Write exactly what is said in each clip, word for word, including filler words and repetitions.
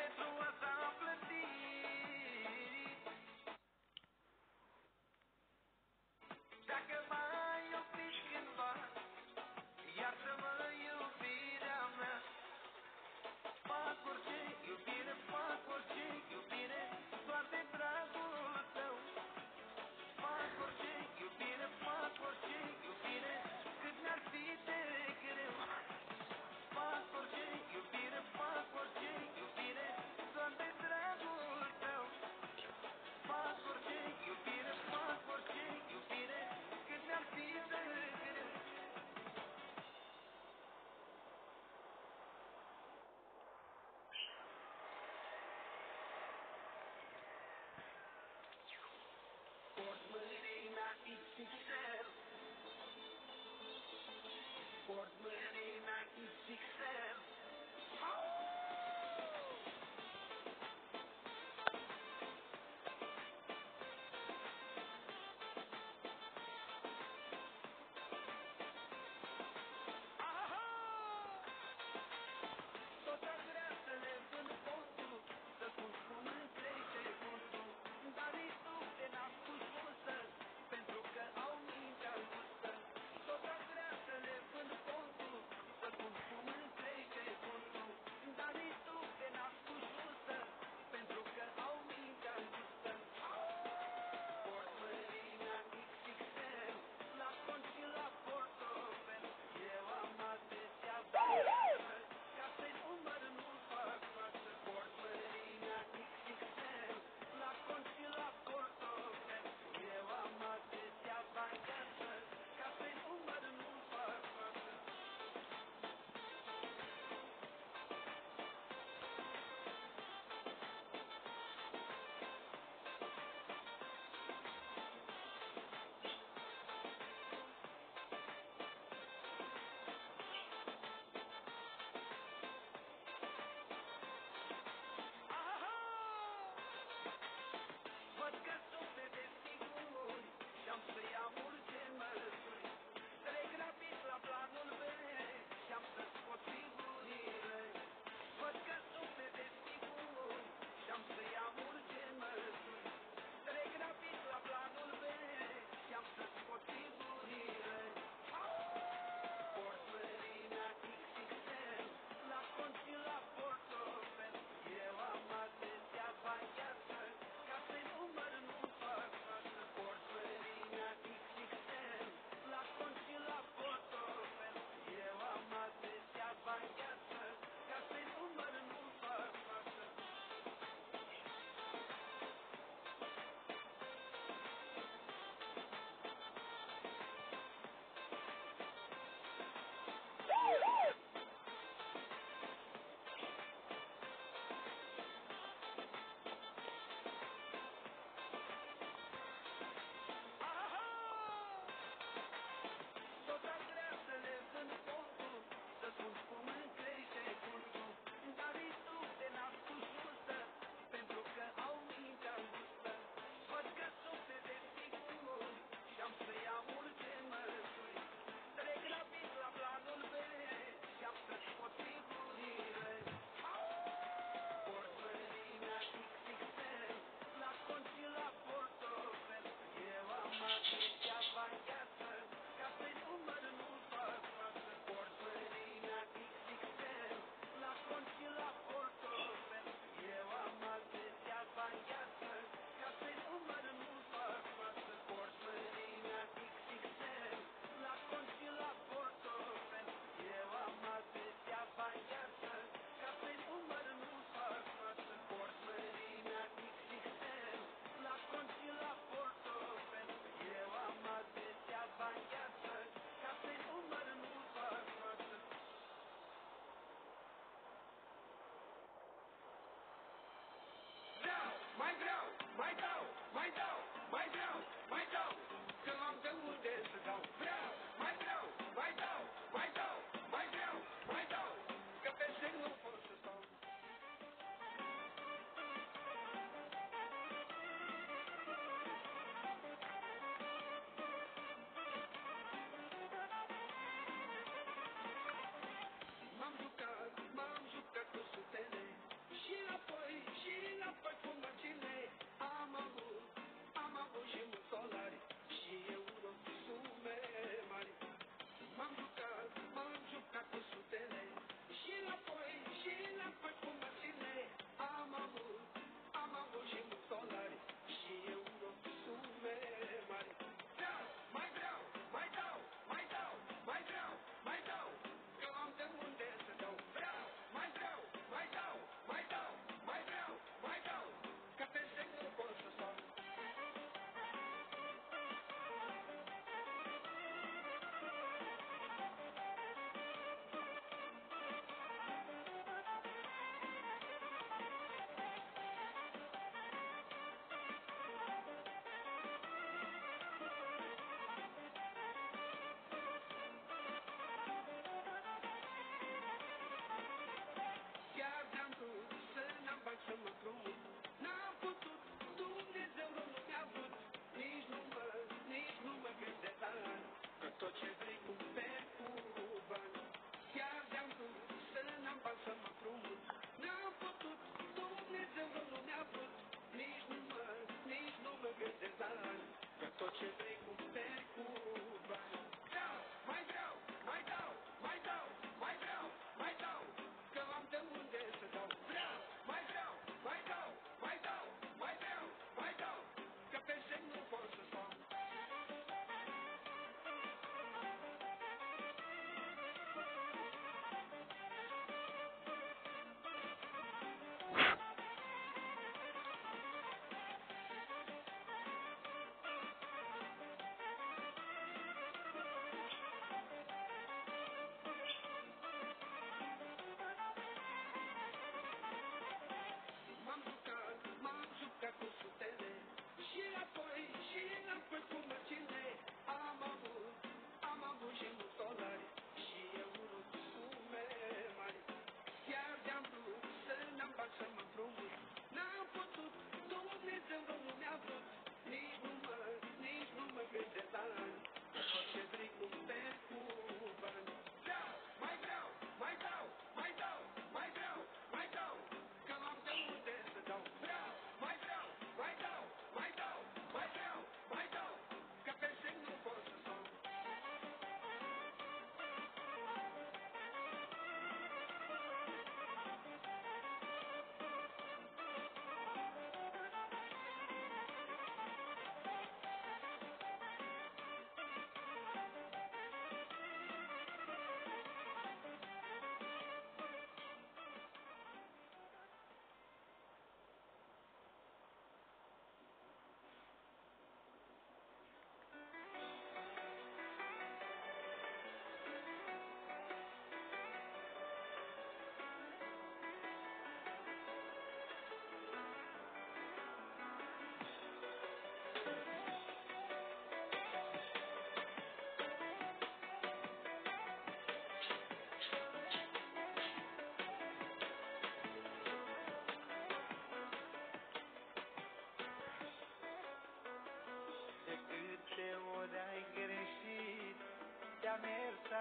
pentru asta am plătit. Dacă m-ai iubit cândva, iartă-mă iubirea mea. Fac orice iubire, fac orice iubire, doar de dragul tău. Fac orice iubire, fac orice iubire, cât mi-ar fi de greu. Fac orice iubire, fac orice iubire, doar de dragul tău. Fac orice iubire, fac orice iubire, cât mi-ar fi de greu. Port mârina X X L, port mârina X X L. Tot aș vrea să le vând postul, să cumpun întreg gustul, dar nici nu te n-am pus gustă, pentru că au mintea gustă. Tot aș vrea să le vând postul, să cumpun întreg gustul, dar nici nu te n-am pus gustă, pentru că au mintea gustă. Port mârina X X L, la cont și la portofel, eu am atâția bani, ca să-i număr nu fac față. Port mârina X X L, la cont și la portofel, eu am atâția bani de astăzi, ca să-i număr nu fac față. Văd că suflet de figuri și-am să iau multe măsuri. Trec rapid la planul B și-am să scot figurile. Văd că suflet de figuri și-am să iau multe măsuri. Trec rapid la planul B și-am să scot figurile. Port mârina X X L, la cont și la portofel, eu am atâția bani de astăzi, ca să-i număr nu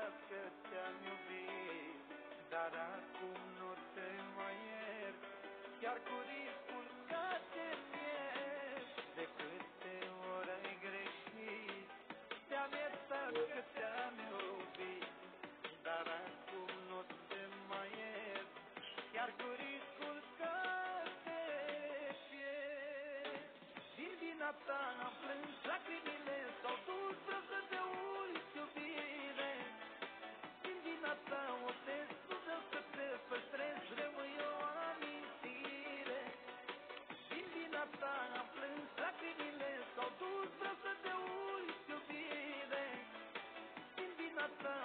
că te-am iubit, dar acum nu te mai iert, chiar cu riscul că te pierd. De câte ori ai greșit, te-am iertat că te-am iubit, dar acum nu te mai iert, chiar cu riscul că te pierd. Din vina ta am plâns, lacrimile s-au dus, vreau să te uiți, iubire. Din vina ta o test, nu vreau să te păstrez, rămâi o amintire. Din vina ta am plâns, lacrimile s-au dus, vreau să te uiți, iubire. Din vina ta